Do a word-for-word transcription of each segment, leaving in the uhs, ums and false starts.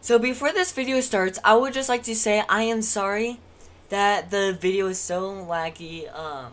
So before this video starts, I would just like to say I am sorry that the video is so laggy. Um,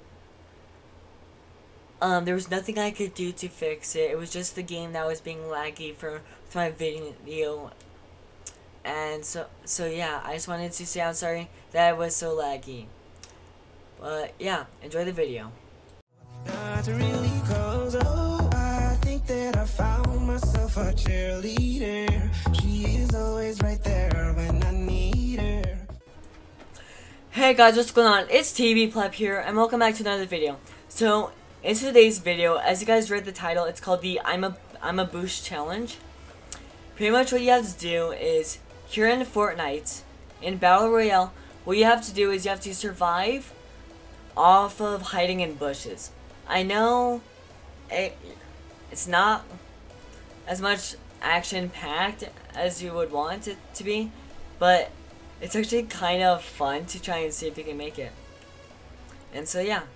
um, there was nothing I could do to fix it. It was just the game that was being laggy for, for my video. And so, so yeah, I just wanted to say I'm sorry that it was so laggy. But yeah, enjoy the video. Not really close, oh, I think that I found myself a cheerleader. She is always right there when I need her. Hey guys, what's going on? It's T V Pleb here, and welcome back to another video. So, in today's video, as you guys read the title, it's called the I'm a I'm a Buush challenge. Pretty much what you have to do is, here in Fortnite, in Battle Royale, what you have to do is you have to survive off of hiding in bushes. I know it, it's not as much action-packed as you would want it to be, but it's actually kind of fun to try and see if you can make it. And so yeah.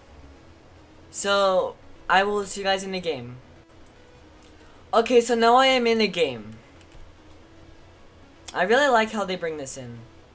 So, I will see you guys in the game. Okay, so now I am in the game. I really like how they bring this in.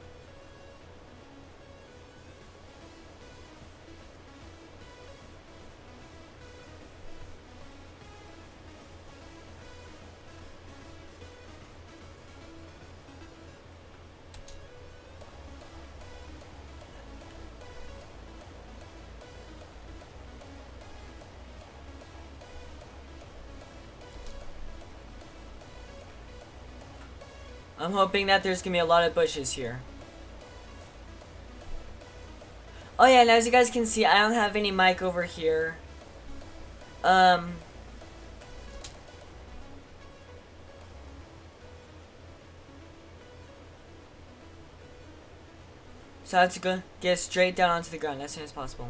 I'm hoping that there's gonna be a lot of bushes here. Oh yeah, and as you guys can see, I don't have any mic over here. Um... So I have to go get straight down onto the ground as soon as possible.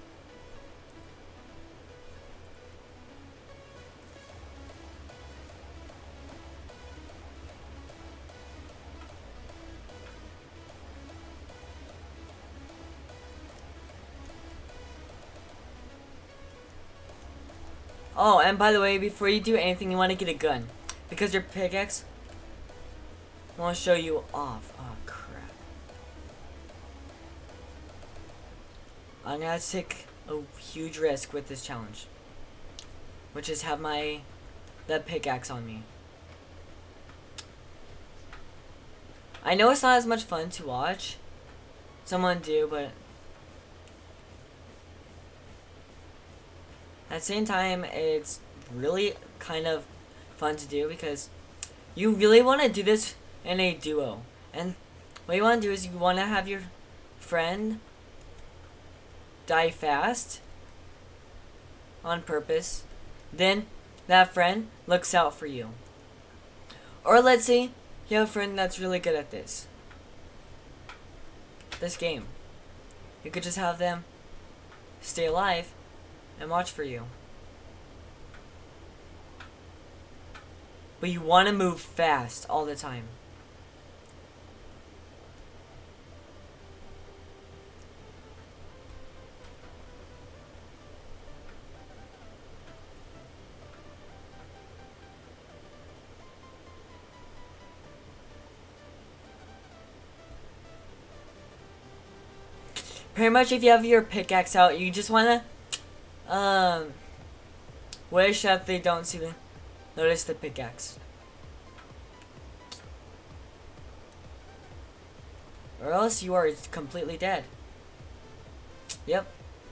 Oh, and by the way, before you do anything, you want to get a gun. Because your pickaxe won't show you off. Oh, crap. I'm gonna have to take a huge risk with this challenge. Which is have my, the pickaxe on me. I know it's not as much fun to watch someone do, but at the same time, it's really kind of fun to do because you really want to do this in a duo. And what you want to do is you want to have your friend die fast on purpose. Then that friend looks out for you. Or let's say you have a friend that's really good at this. This game. You could just have them stay alive and watch for you. But you want to move fast all the time. Pretty much if you have your pickaxe out, you just want to Um, wish that they don't see the, notice the pickaxe. Or else you are completely dead. Yep.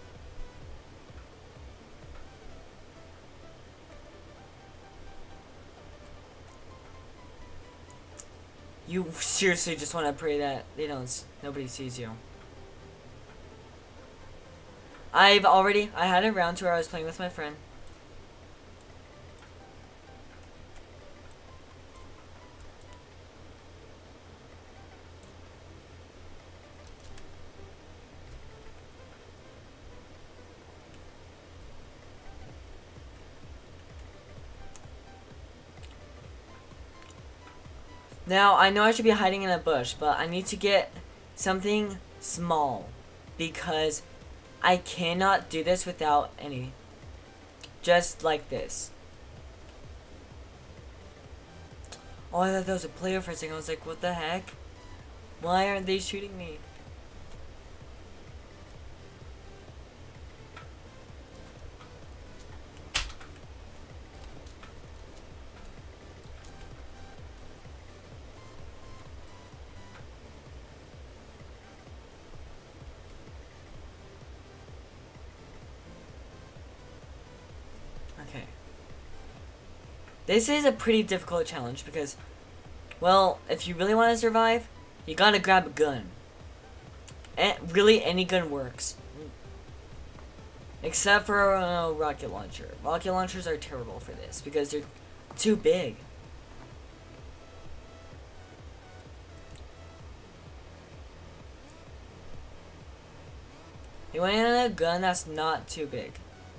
You seriously just want to pray that they don't, nobody sees you. I've already, I had a round where I was playing with my friend. Now, I know I should be hiding in a bush, but I need to get something small because I cannot do this without any. Just like this. Oh, I thought that was a player for a second. I was like, what the heck? Why aren't they shooting me? Okay. This is a pretty difficult challenge because, well, if you really want to survive, you gotta grab a gun. And really, any gun works. Except for a uh, rocket launcher. Rocket launchers are terrible for this because they're too big. You want a gun that's not too big.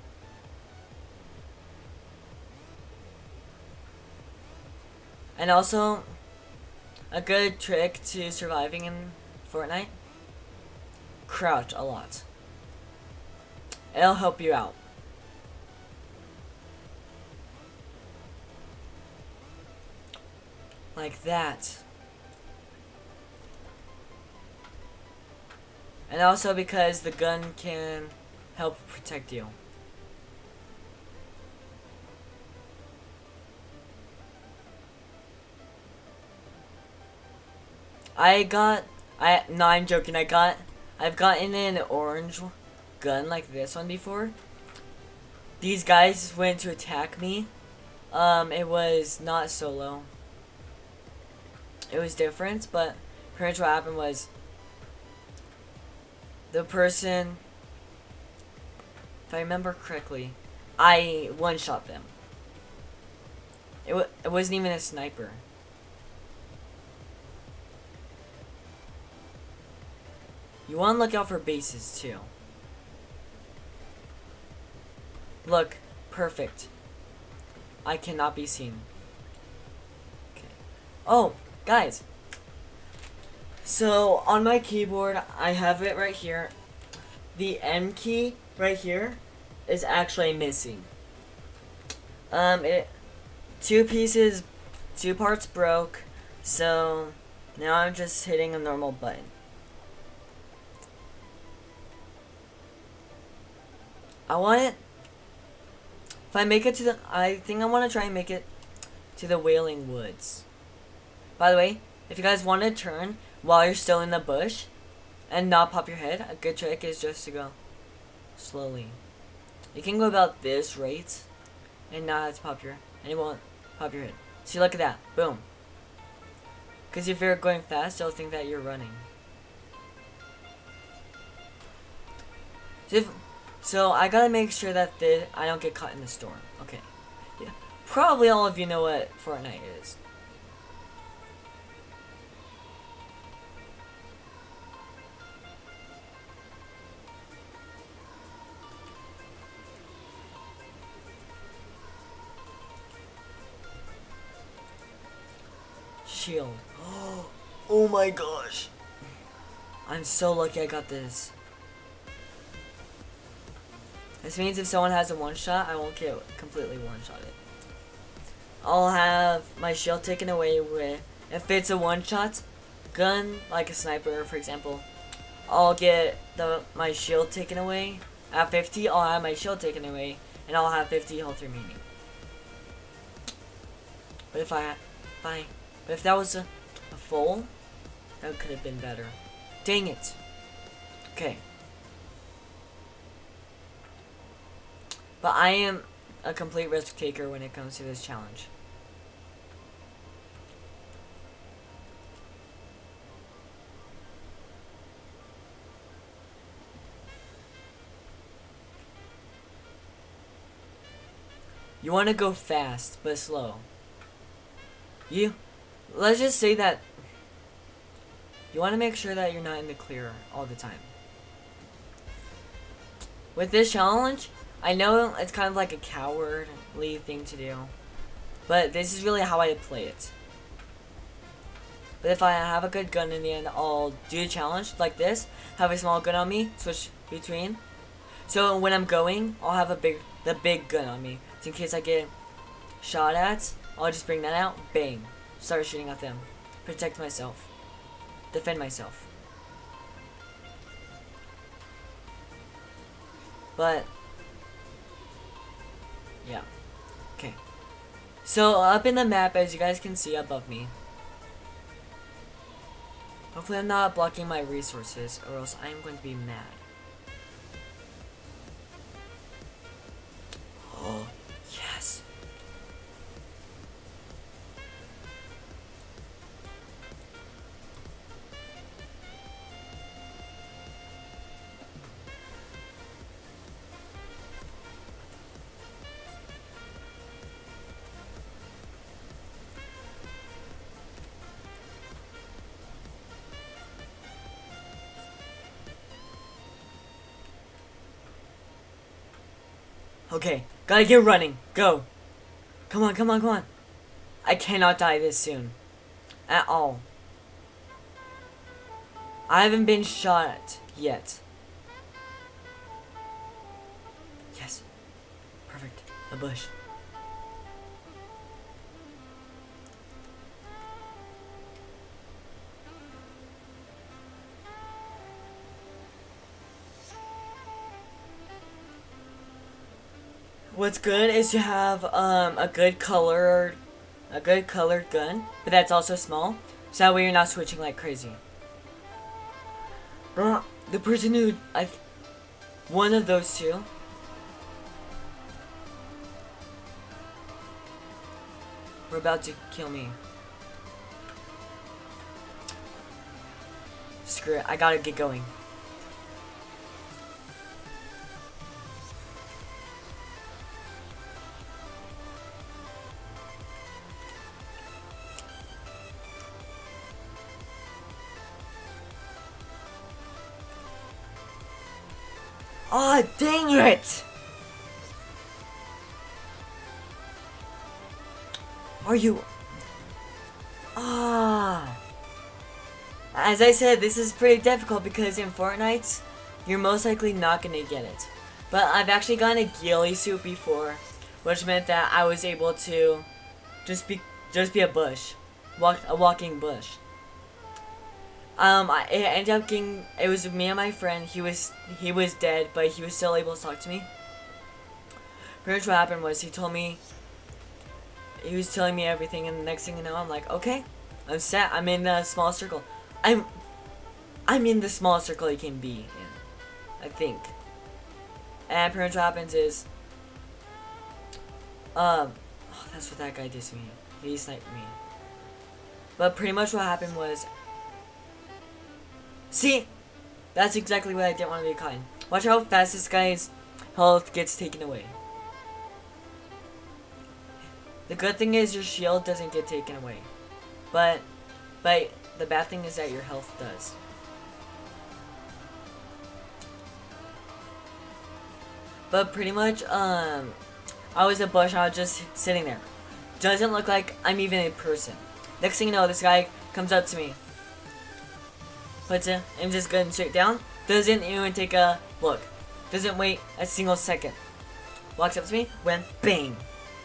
And also, a good trick to surviving in Fortnite, crouch a lot. It'll help you out. Like that. And also because the gun can help protect you. I got, I, no, I'm joking, I got, I've gotten an orange gun like this one before. These guys went to attack me. Um, it was not solo. It was different, but pretty much what happened was the person, if I remember correctly, I one-shot them. It, wa it wasn't even a sniper. You want to look out for bases too. Look, perfect. I cannot be seen. Okay. Oh, guys. So on my keyboard, I have it right here. The M key right here is actually missing. Um, it two pieces, two parts broke. So now I'm just hitting a normal button. I want it, if I make it to the, I think I want to try and make it to the Wailing Woods. By the way, if you guys want to turn while you're still in the bush and not pop your head, a good trick is just to go slowly. You can go about this rate and not have to pop your, and it won't pop your head. See, look at that, boom. Because if you're going fast, they'll think that you're running. So if, So I gotta make sure that the, I don't get caught in the storm. Okay. Yeah. Probably all of you know what Fortnite is. Shield. Oh my gosh. I'm so lucky I got this. This means if someone has a one-shot, I won't get completely one-shotted. I'll have my shield taken away with, if it's a one-shot gun, like a sniper, for example, I'll get the my shield taken away. At fifty, I'll have my shield taken away, and I'll have fifty health remaining. But if I, if I, but if that was a, a full, that could have been better. Dang it. Okay. But I am a complete risk taker when it comes to this challenge. You want to go fast, but slow. You, let's just say that you want to make sure that you're not in the clear all the time. With this challenge, I know it's kind of like a cowardly thing to do, but this is really how I play it. But if I have a good gun in the end, I'll do a challenge like this, have a small gun on me, switch between. So when I'm going, I'll have a big, the big gun on me. So in case I get shot at, I'll just bring that out, bang. start shooting at them. Protect myself. Defend myself. But yeah. Okay. So up in the map, as you guys can see above me. Hopefully I'm not blocking my resources, or else I'm going to be mad. Oh, yes. Okay, gotta get running. Go. Come on, come on, come on. I cannot die this soon. At all. I haven't been shot yet. Yes. Perfect. A bush. What's good is to have um, a good colored, a good colored gun, but that's also small, so that way you're not switching like crazy. The person who I, one of those two. Were about to kill me. Screw it, I gotta get going. Aw, oh, dang it! Are you... Ah... As I said, this is pretty difficult because in Fortnite, you're most likely not gonna get it. But I've actually gotten a ghillie suit before, which meant that I was able to just be just be a bush, walk a walking bush. Um, I it ended up getting, it was me and my friend. He was he was dead, but he was still able to talk to me. Pretty much what happened was he told me, he was telling me everything, and the next thing you know, I'm like, okay, I'm set. I'm in the small circle. I'm I'm in the smallest circle you can be in, I think. And pretty much what happens is, um, oh, that's what that guy did to me. He sniped me. But pretty much what happened was, see, that's exactly what I didn't want to be caught in. Watch how fast this guy's health gets taken away. The good thing is your shield doesn't get taken away, but but the bad thing is that your health does. But pretty much, um, I was a bush. I was just sitting there. Doesn't look like I'm even a person. Next thing you know, this guy comes up to me. Puts it, I'm just going straight down. Doesn't even take a look. Doesn't wait a single second. Walks up to me, went bang.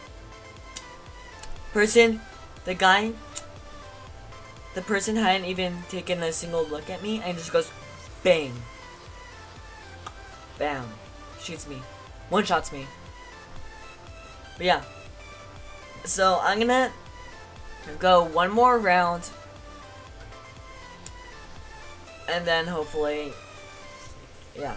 Person, the guy, the person hadn't even taken a single look at me and just goes bang. Bam. Shoots me. One shots me. But yeah. So I'm gonna go one more round. And then hopefully, yeah.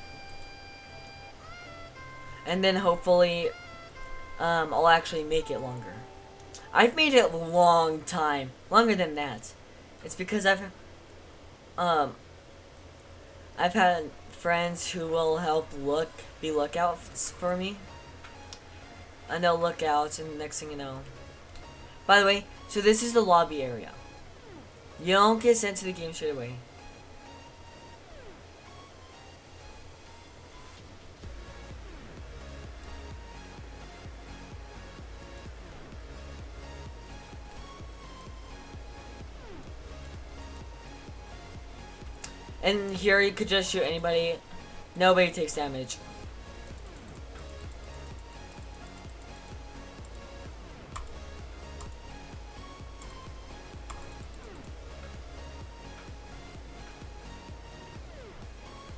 And then hopefully, um, I'll actually make it longer. I've made it a long time, longer than that. It's because I've, um, I've had friends who will help look, be lookouts for me. And they'll look out, and the next thing you know. By the way, so this is the lobby area. You don't get sent to the game straight away. And here you could just shoot anybody. Nobody takes damage.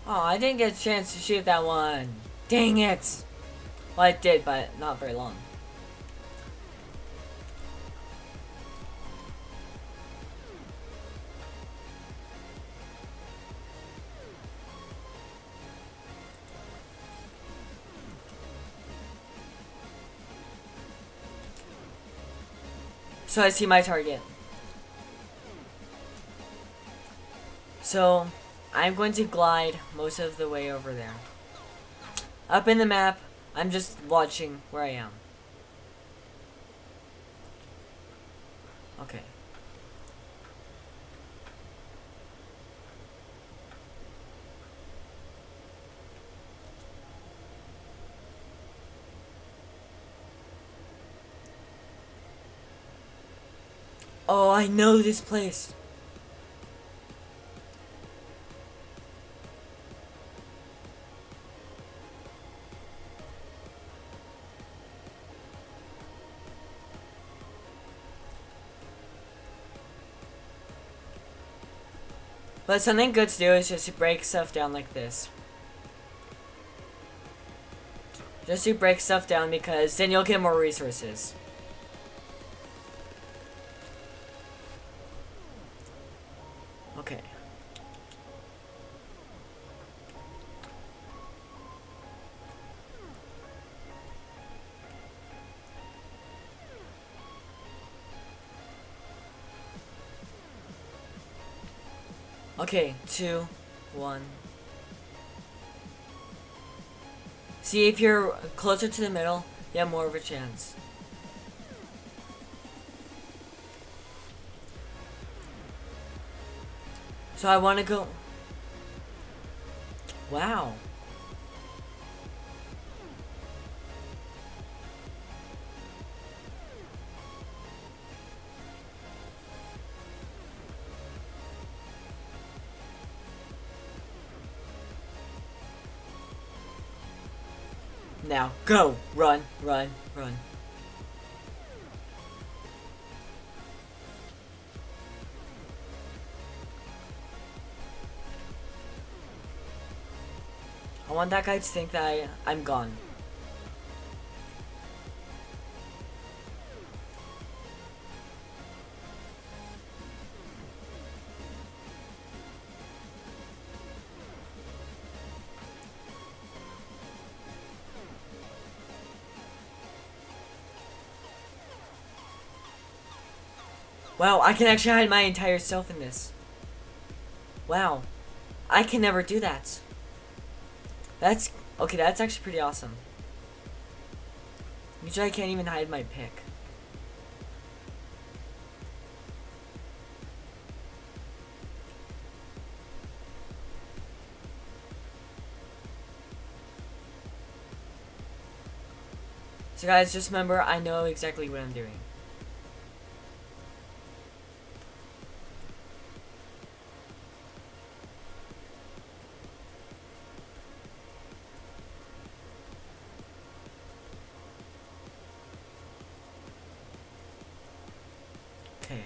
Oh, I didn't get a chance to shoot that one. Dang it. Well, I did, but not very long. So I see my target. So I'm going to glide most of the way over there. Up in the map, I'm just watching where I am. Okay. Oh, I know this place. But something good to do is just to break stuff down like this. Just to break stuff down, because then you'll get more resources. Okay. Okay, two, one. See, if you're closer to the middle, you have more of a chance. So I want to go. Wow. Now, go! Run, run, run. I want that guy to think that I, I'm gone. Wow, I can actually hide my entire self in this. Wow. I can never do that. That's... Okay, that's actually pretty awesome. Usually I can't even hide my pick. So guys, just remember, I know exactly what I'm doing. Okay.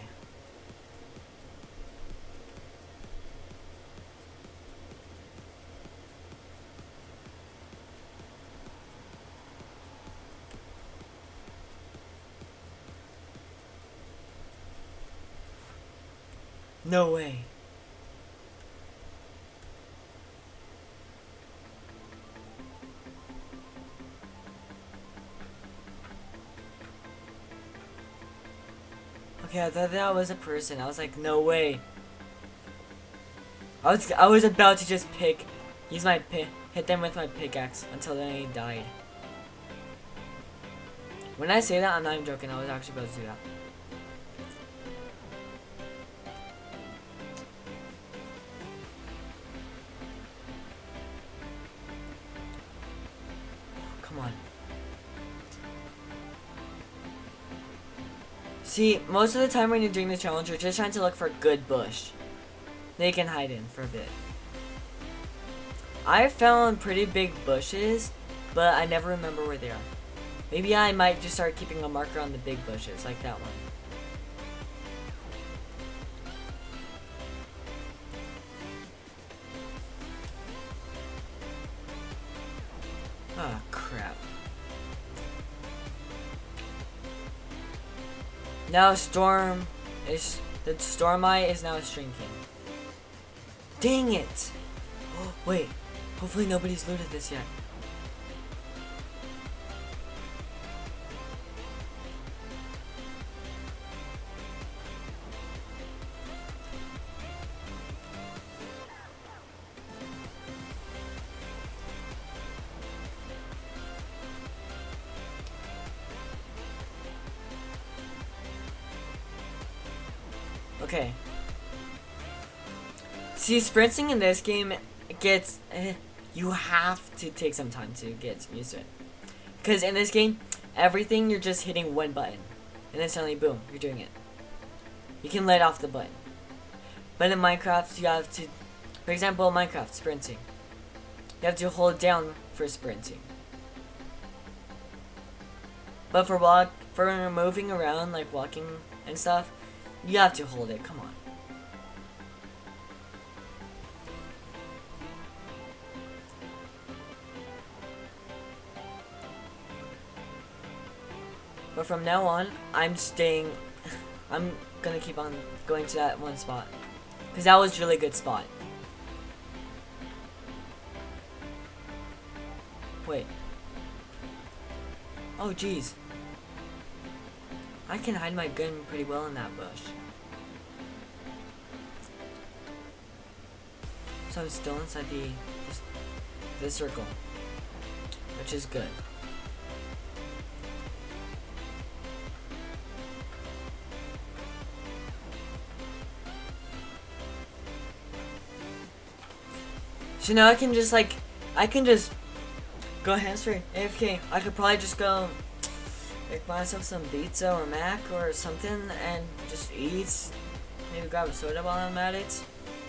No way. Okay, I thought that was a person. I was like, no way. I was I was about to just pick, use my pick, hit them with my pickaxe until they died. When I say that, I'm not even joking. I was actually about to do that. Come on. See, most of the time when you're doing the challenge, you're just trying to look for a good bush they can hide in for a bit. I found pretty big bushes, but I never remember where they are. Maybe I might just start keeping a marker on the big bushes, like that one. Now storm is the storm eye is now shrinking. Dang it! Oh, wait, hopefully nobody's looted this yet. Okay. See, sprinting in this game gets... Eh, you have to take some time to get used to it. Because in this game, everything you're just hitting one button. And then suddenly, boom, you're doing it. You can let off the button. But in Minecraft, you have to... For example, Minecraft, sprinting. You have to hold down for sprinting. But for walk, for moving around, like walking and stuff, you have to hold it, come on. But from now on, I'm staying, I'm gonna keep on going to that one spot. Because that was a really good spot. Wait. Oh, jeez. I can hide my gun pretty well in that bush. So I'm still inside the this, this circle, which is good. So now I can just like, I can just go hamster A F K. I could probably just go make myself some pizza or mac or something and just eat. Maybe grab a soda while I'm at it.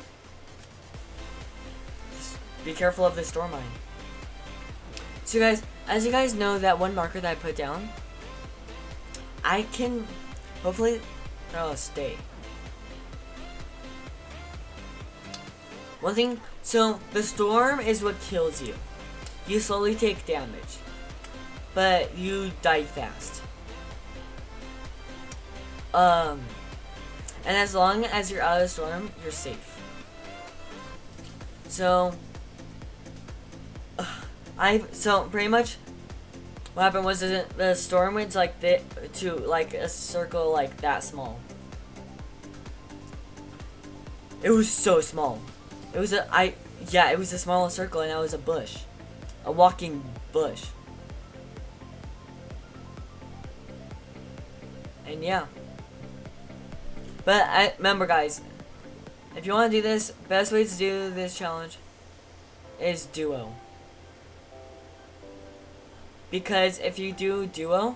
Just be careful of the storm mine. So guys, as you guys know, that one marker that I put down, I can, hopefully, that'll stay. One thing, so the storm is what kills you. You slowly take damage, but you die fast. Um, and as long as you're out of the storm, you're safe. So, uh, I so pretty much what happened was the, the storm went like the, to like a circle like that small. It was so small. It was a I yeah, it was a small circle and I was a bush, a walking bush. And yeah. But I remember, guys, if you want to do this, best way to do this challenge is duo. Because if you do duo,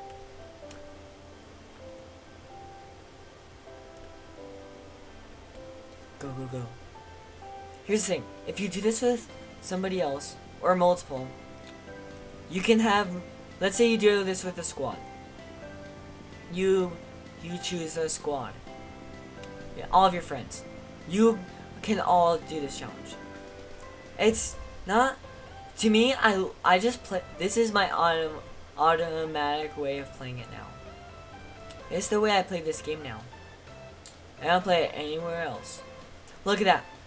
go go go. Here's the thing, if you do this with somebody else or multiple, you can have, let's say you do this with a squad. You you choose a squad. Yeah, all of your friends. You can all do this challenge. It's not, to me, I I just play, this is my autom automatic way of playing it now. It's the way I play this game now. I don't play it anywhere else. Look at that.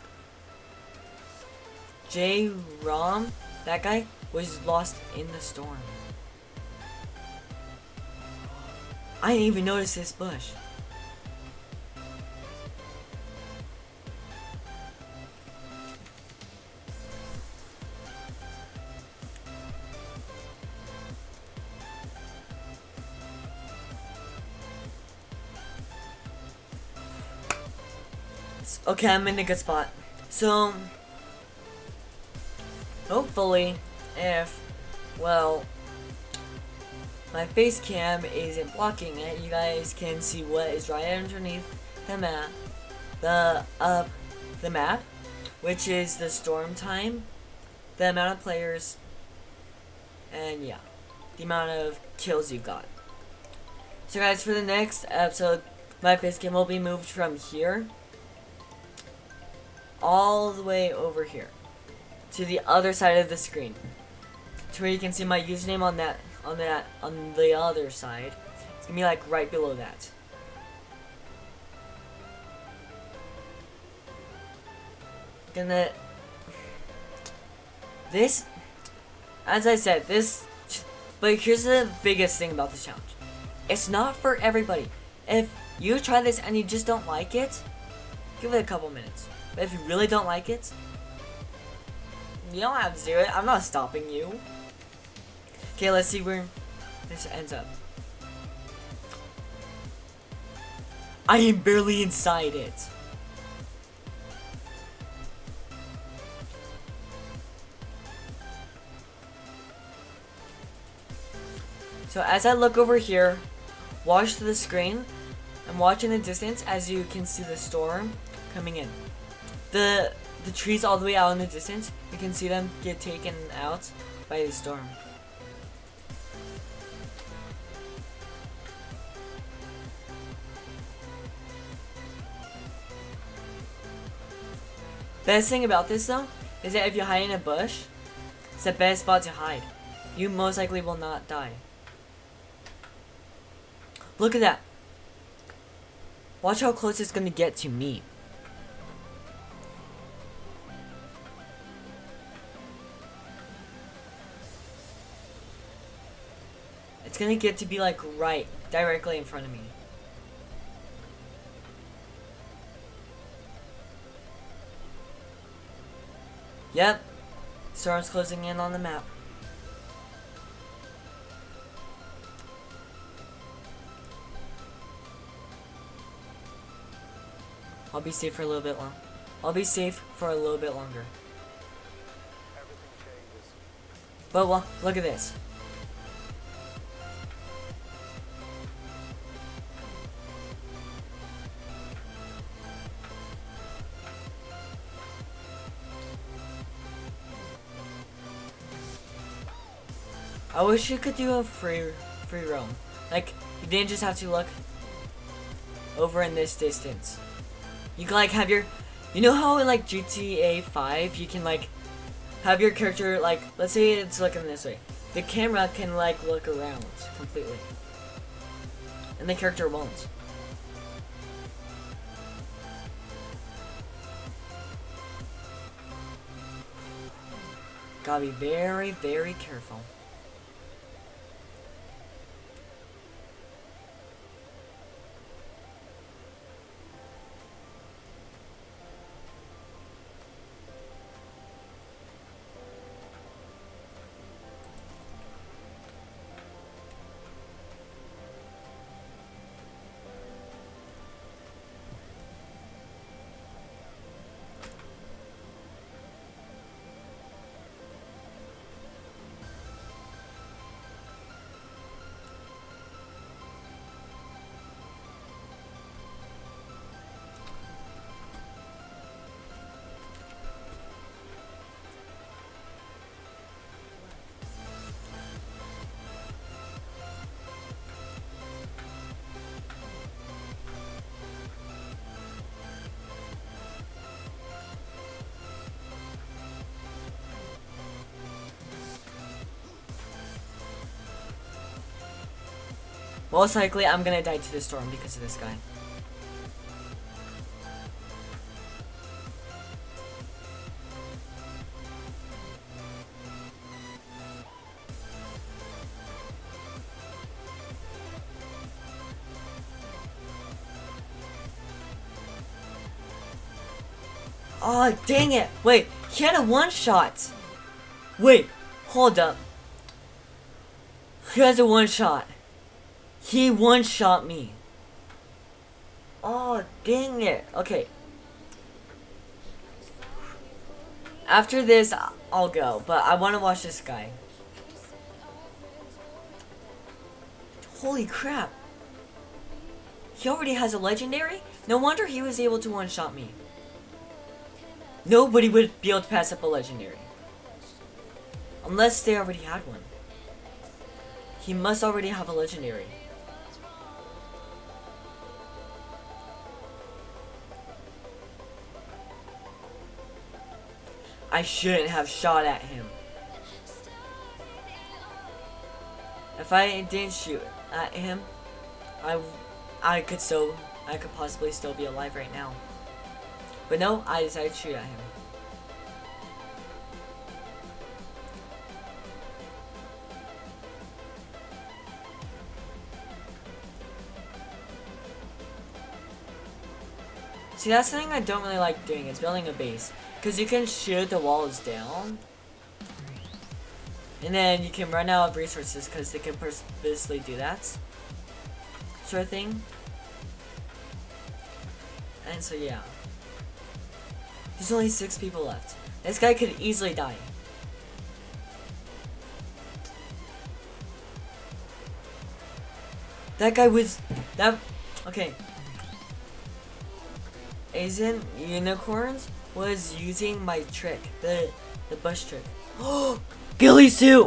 J Rom, that guy, was lost in the storm. I didn't even notice this bush. Okay, I'm in a good spot. So, hopefully, if, well, my face cam isn't blocking it, you guys can see what is right underneath the map, the, uh, the map, which is the storm time, the amount of players, and yeah, the amount of kills you got. So guys, for the next episode, my face cam will be moved from here all the way over here to the other side of the screen, to where you can see my username on that on that on the other side. It's gonna be like right below that. Gonna this, as I said, this. But here's the biggest thing about this challenge. It's not for everybody. If you try this and you just don't like it, give it a couple minutes. But if you really don't like it, you don't have to do it. I'm not stopping you. Okay, let's see where this ends up. I am barely inside it. So as I look over here, watch the screen, and watch in the distance as you can see the storm coming in. The the trees all the way out in the distance, you can see them get taken out by the storm. Best thing about this though, is that if you hide in a bush, it's the best spot to hide. You most likely will not die. Look at that. Watch how close it's gonna get to me. It's gonna get to be like right, directly in front of me. Yep. Storm's closing in on the map. I'll be safe for a little bit long. I'll be safe for a little bit longer. But well, look at this. I wish you could do a free free roam. Like, you didn't just have to look over in this distance. You can like have your, you know how in like G T A five you can like have your character like, let's say it's looking this way. The camera can like look around completely. And the character won't. Gotta be very, very careful. Most likely, I'm gonna die to the storm because of this guy. Oh, dang it! Wait, he had a one-shot! Wait, hold up. He has a one-shot. He one-shot me. Oh, dang it. Okay. After this, I'll go. But I want to watch this guy. Holy crap. He already has a legendary? No wonder he was able to one-shot me. Nobody would be able to pass up a legendary. Unless they already had one. He must already have a legendary. I shouldn't have shot at him. If I didn't shoot at him, I, I could still, I could possibly still be alive right now. But no, I decided to shoot at him. See, that's something I don't really like doing, is building a base. Because you can shoot the walls down. And then you can run out of resources because they can purposely do that. Sort of thing. And so yeah. There's only six people left. This guy could easily die. That guy was... that... Okay. Asian Unicorns was using my trick. The, the bush trick. Oh! Ghillie suit!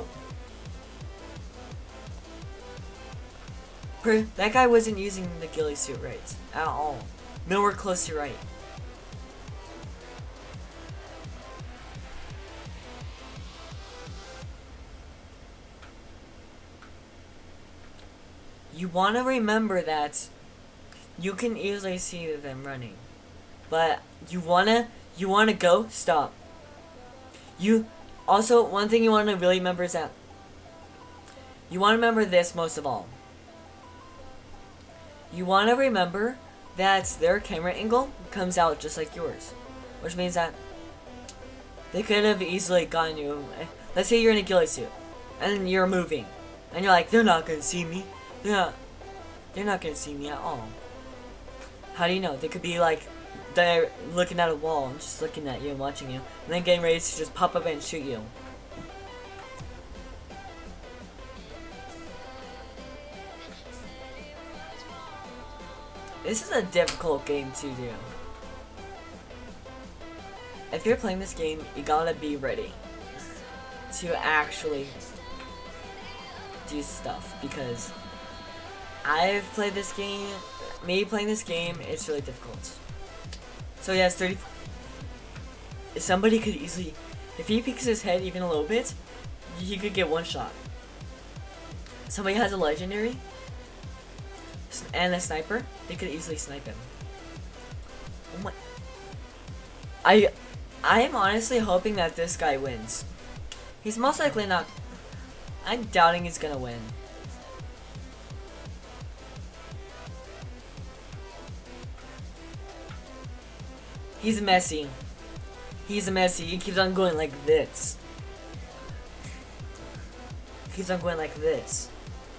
Per that guy wasn't using the ghillie suit right. At all. Nowhere close to right. You want to remember that you can easily see them running. But you wanna you wanna go, stop. You also, one thing you wanna really remember is that you wanna remember this most of all. You wanna remember that their camera angle comes out just like yours. Which means that they could have easily gotten you. Let's say you're in a ghillie suit and you're moving. And you're like, they're not gonna see me. They're not they're not gonna see me at all. How do you know? They could be like they're looking at a wall and just looking at you and watching you, and then getting ready to just pop up and shoot you. This is a difficult game to do. If you're playing this game, you gotta be ready to actually do stuff, because I've played this game, me playing this game, it's really difficult. So yes, thirty. If somebody could easily, if he peeks his head even a little bit, he could get one shot. Somebody has a legendary and a sniper, they could easily snipe him. Oh my! I, I am honestly hoping that this guy wins. He's most likely not. I'm doubting he's gonna win. He's messy. He's messy. He keeps on going like this. He keeps on going like this.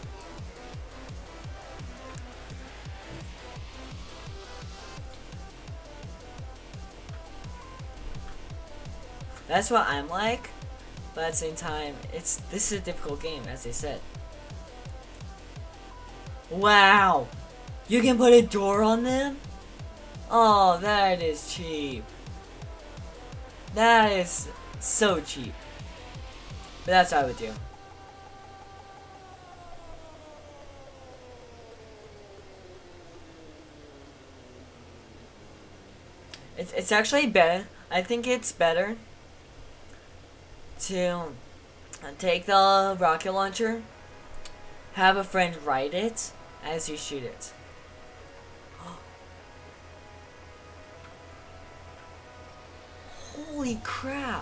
That's what I'm like, but at the same time, it's this is a difficult game, as they said. Wow! You can put a door on them? Oh, that is cheap. That is so cheap. But that's what I would do. It's, it's actually better. I think it's better to take the rocket launcher, have a friend ride it as you shoot it. Holy crap!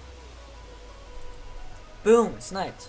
Boom, sniped.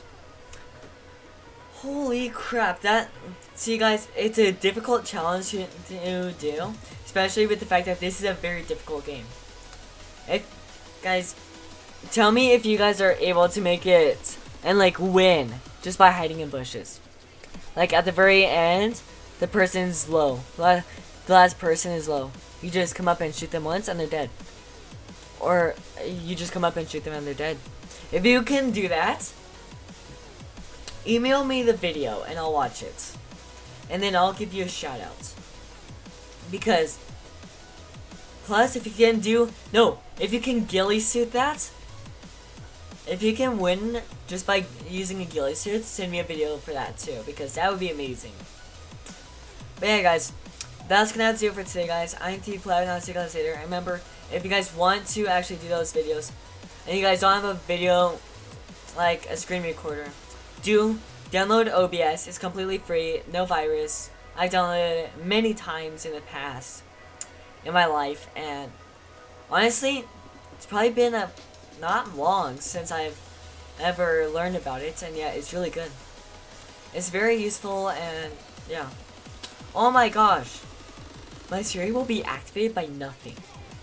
Holy crap, that, see guys, it's a difficult challenge to, to do, especially with the fact that this is a very difficult game. If, guys, tell me if you guys are able to make it and like win just by hiding in bushes. Like at the very end, the person's low. The last person is low. You just come up and shoot them once and they're dead. Or you just come up and shoot them and they're dead. If you can do that, email me the video and I'll watch it. And then I'll give you a shout out. Because, plus if you can do, no, if you can ghillie suit that, if you can win just by using a ghillie suit, send me a video for that too, because that would be amazing. But yeah guys, that's gonna have to do it for today guys. I'm T Play, and I'll see you guys later. Remember, if you guys want to actually do those videos, and you guys don't have a video, like a screen recorder, do download O B S. It's completely free, no virus, I've downloaded it many times in the past in my life, and honestly, it's probably been a not long since I've ever learned about it, and yeah, it's really good. It's very useful, and yeah. Oh my gosh, my Siri will be activated by nothing.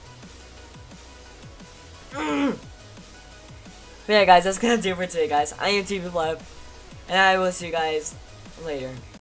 Mm. But yeah, guys, that's gonna do it for today, guys. I am T V Pleb, and I will see you guys later.